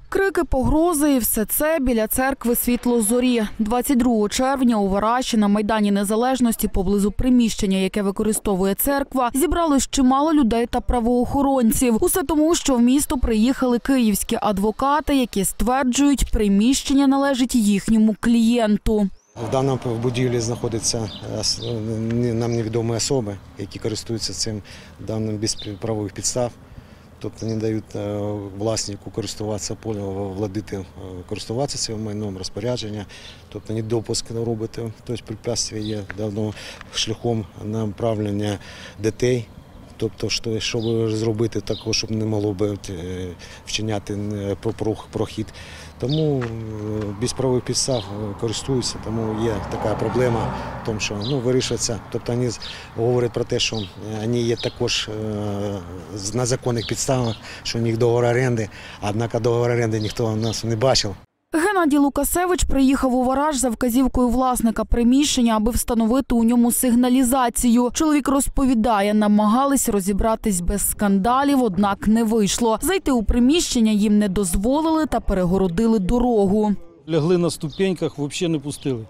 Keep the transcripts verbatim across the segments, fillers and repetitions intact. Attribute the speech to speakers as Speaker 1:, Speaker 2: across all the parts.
Speaker 1: Крики, погрози і все це біля церкви Світло-Зорі. двадцять другого червня у Вараші на Майдані Незалежності поблизу приміщення, яке використовує церква, зібралось чимало людей та правоохоронців. Усе тому, що в місто приїхали київські адвокати, які стверджують, приміщення належить їхньому клієнту.
Speaker 2: В даному будівлі знаходяться нам невідомі особи, які користуються цим даним без правових підстав. Тобто не дають власнику користуватися полем, владити, користуватися цим майном, розпорядження, тобто не допуск робити, тобто препятствия є давно шляхом направлення дітей, тобто щоб зробити також, щоб не могло б вчиняти прохід. Тому без правових підстав користуються, тому є така проблема в тому, що ну, вирішується. Тобто вони говорять про те, що вони є також на законних підставах, що у них договор оренди, однак договор оренди ніхто у нас не бачив.
Speaker 1: Геннадій Лукасевич приїхав у Вараш за вказівкою власника приміщення, аби встановити у ньому сигналізацію. Чоловік розповідає, намагались розібратись без скандалів, однак не вийшло. Зайти у приміщення їм не дозволили та перегородили дорогу.
Speaker 3: Лягли на ступеньках, взагалі не пустили.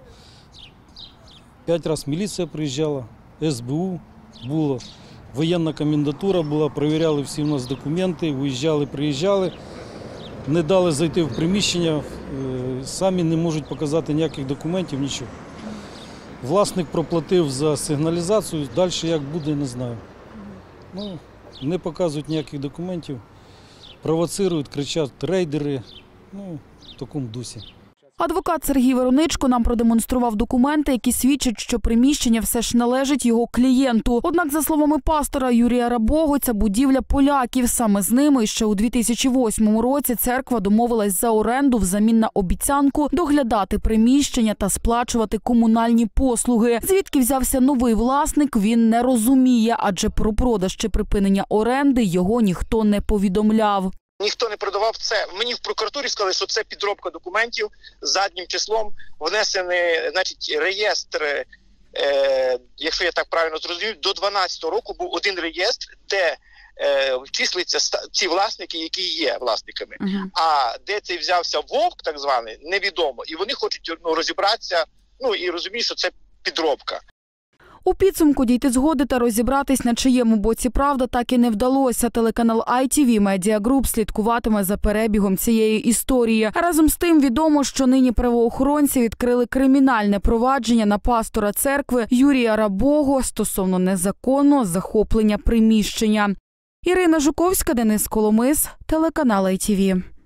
Speaker 3: П'ять разів міліція приїжджала, ес бе у було, воєнна комендатура була, перевіряли всі у нас документи, виїжджали, приїжджали. Не дали зайти в приміщення, самі не можуть показати ніяких документів, нічого. Власник проплатив за сигналізацію, далі як буде, не знаю. Ну, не показують ніяких документів, провоцирують, кричать рейдери, ну, в такому дусі.
Speaker 1: Адвокат Сергій Вероничко нам продемонстрував документи, які свідчать, що приміщення все ж належить його клієнту. Однак, за словами пастора Юрія Рабого, ця будівля поляків. Саме з ними ще у дві тисячі восьмому році церква домовилась за оренду взамін на обіцянку доглядати приміщення та сплачувати комунальні послуги. Звідки взявся новий власник, він не розуміє, адже про продаж чи припинення оренди його ніхто не повідомляв.
Speaker 4: Ніхто не продавав це. Мені в прокуратурі сказали, що це підробка документів з заднім числом, внесений, значить, реєстр, е, якщо я так правильно зрозумів, до дванадцятого року був один реєстр, де е, числиться ці власники, які є власниками. Uh-huh. А де цей взявся вовк, так званий, невідомо. І вони хочуть ну, розібратися, ну і розуміють, що це підробка.
Speaker 1: У підсумку дійти згоди та розібратись, на чиєму боці правда, так і не вдалося. Телеканал ай ті ві Media Group слідкуватиме за перебігом цієї історії. Разом з тим відомо, що нині правоохоронці відкрили кримінальне провадження на пастора церкви Юрія Рабого стосовно незаконного захоплення приміщення. Ірина Жуковська, Денис Коломис, телеканал ай ті ві.